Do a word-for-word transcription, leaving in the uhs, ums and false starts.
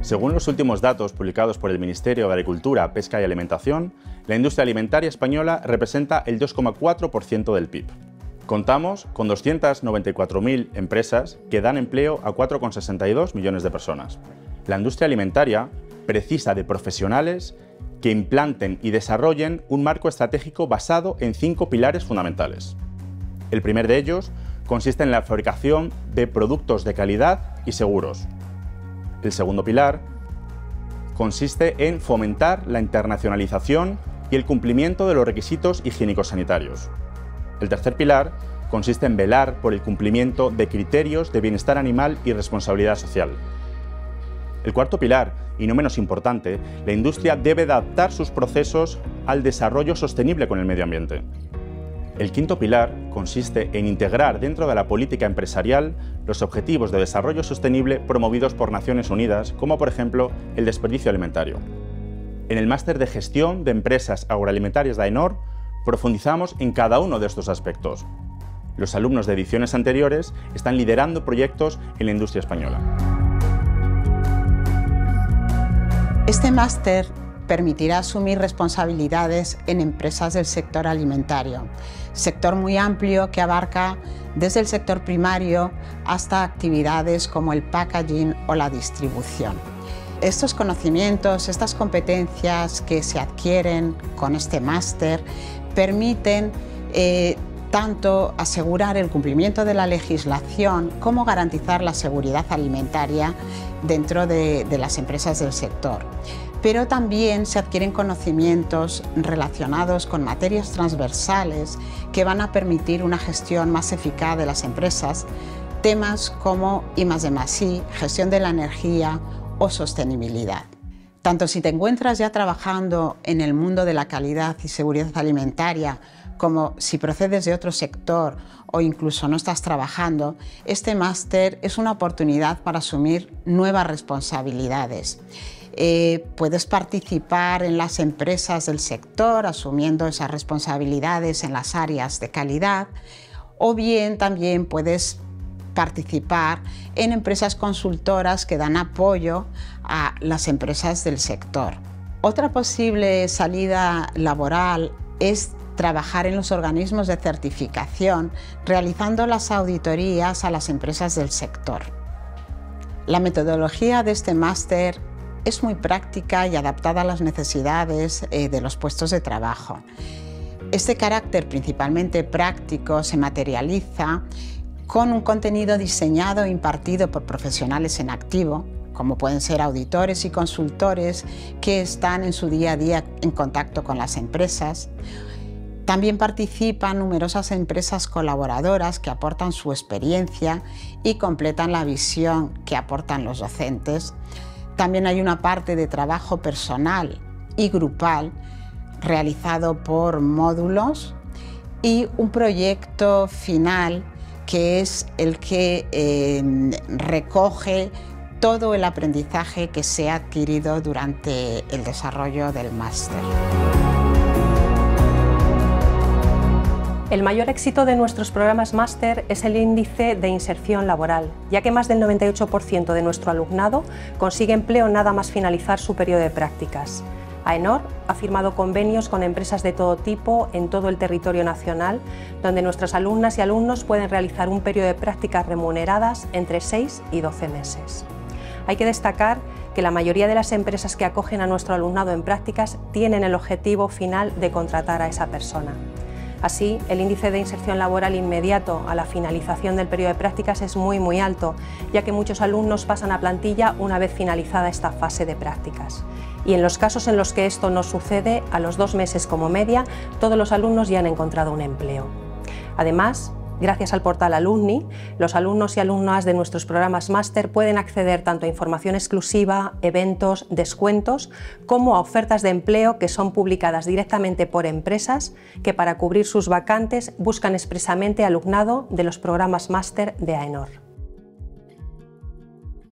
Según los últimos datos publicados por el Ministerio de Agricultura, Pesca y Alimentación, la industria alimentaria española representa el dos coma cuatro por ciento del P I B. Contamos con doscientas noventa y cuatro mil empresas que dan empleo a cuatro coma sesenta y dos millones de personas. La industria alimentaria precisa de profesionales que implanten y desarrollen un marco estratégico basado en cinco pilares fundamentales. El primer de ellos consiste en la fabricación de productos de calidad y seguros. El segundo pilar consiste en fomentar la internacionalización y el cumplimiento de los requisitos higiénicos sanitarios. El tercer pilar consiste en velar por el cumplimiento de criterios de bienestar animal y responsabilidad social. El cuarto pilar, y no menos importante, la industria debe adaptar sus procesos al desarrollo sostenible con el medio ambiente. El quinto pilar consiste en integrar dentro de la política empresarial los objetivos de desarrollo sostenible promovidos por Naciones Unidas, como por ejemplo el desperdicio alimentario. En el máster de gestión de empresas agroalimentarias de AENOR profundizamos en cada uno de estos aspectos. Los alumnos de ediciones anteriores están liderando proyectos en la industria española. Este máster permitirá asumir responsabilidades en empresas del sector alimentario, sector muy amplio que abarca desde el sector primario hasta actividades como el packaging o la distribución. Estos conocimientos, estas competencias que se adquieren con este máster permiten eh, tanto asegurar el cumplimiento de la legislación como garantizar la seguridad alimentaria dentro de, de las empresas del sector. Pero también se adquieren conocimientos relacionados con materias transversales que van a permitir una gestión más eficaz de las empresas, temas como I más D más I, gestión de la energía o sostenibilidad. Tanto si te encuentras ya trabajando en el mundo de la calidad y seguridad alimentaria, como si procedes de otro sector o incluso no estás trabajando, este máster es una oportunidad para asumir nuevas responsabilidades. Eh, puedes participar en las empresas del sector asumiendo esas responsabilidades en las áreas de calidad, o bien también puedes participar en empresas consultoras que dan apoyo a las empresas del sector. Otra posible salida laboral es trabajar en los organismos de certificación, realizando las auditorías a las empresas del sector. La metodología de este máster es muy práctica y adaptada a las necesidades eh, de los puestos de trabajo. Este carácter principalmente práctico se materializa con un contenido diseñado e impartido por profesionales en activo, como pueden ser auditores y consultores que están en su día a día en contacto con las empresas. También participan numerosas empresas colaboradoras que aportan su experiencia y completan la visión que aportan los docentes. También hay una parte de trabajo personal y grupal realizado por módulos y un proyecto final que es el que eh, recoge todo el aprendizaje que se ha adquirido durante el desarrollo del máster. El mayor éxito de nuestros programas máster es el índice de inserción laboral, ya que más del noventa y ocho por ciento de nuestro alumnado consigue empleo nada más finalizar su periodo de prácticas. AENOR ha firmado convenios con empresas de todo tipo en todo el territorio nacional, donde nuestras alumnas y alumnos pueden realizar un periodo de prácticas remuneradas entre seis y doce meses. Hay que destacar que la mayoría de las empresas que acogen a nuestro alumnado en prácticas tienen el objetivo final de contratar a esa persona. Así, el índice de inserción laboral inmediato a la finalización del periodo de prácticas es muy muy alto, ya que muchos alumnos pasan a plantilla una vez finalizada esta fase de prácticas. Y en los casos en los que esto no sucede, a los dos meses como media, todos los alumnos ya han encontrado un empleo. Además, gracias al portal Alumni, los alumnos y alumnas de nuestros programas máster pueden acceder tanto a información exclusiva, eventos, descuentos, como a ofertas de empleo que son publicadas directamente por empresas que para cubrir sus vacantes buscan expresamente alumnado de los programas máster de AENOR.